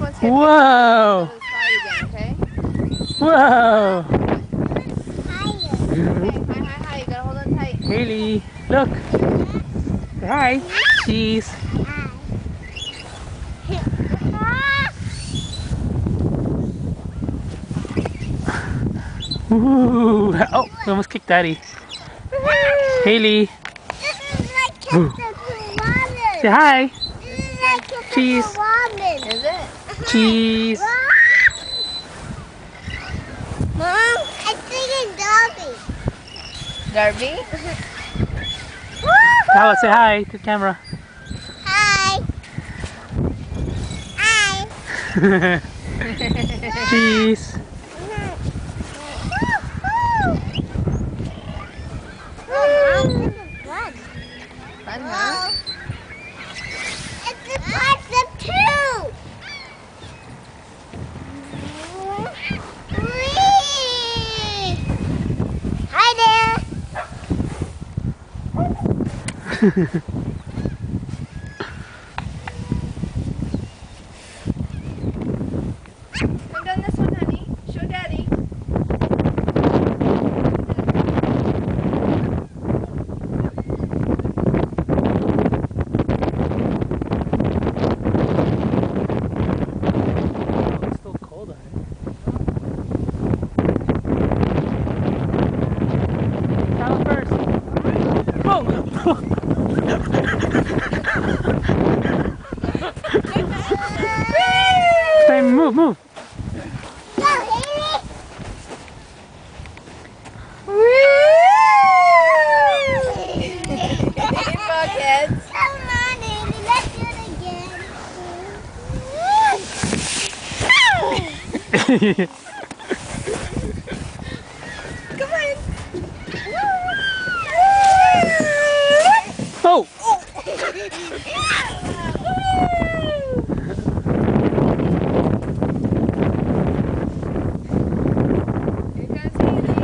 wants to get Whoa! to the side again, okay? Whoa! Okay, hi. You gotta hold on tight. Hailey, look! Say hi! Cheese! Ooh. Oh, we almost kicked Daddy. Hailey! Say hi! Cheese! Is it? Cheese! Mom, I think it's Darby. Darby? Tala, say hi to the camera. Hi. Hi. Cheese! Fun, huh? It's the parts of two. Hi there. I've done this one, honey. Show Daddy. It's still cold out here. Tala first. Whoa! Time, move, move. Go, Haley. Buckets. Come on, Haley. Let's do it again. Come on. Oh! Here comes Haley.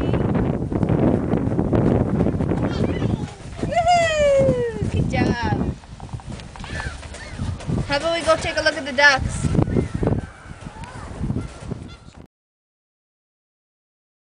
Woohoo! Good job. How about we go take a look at the ducks?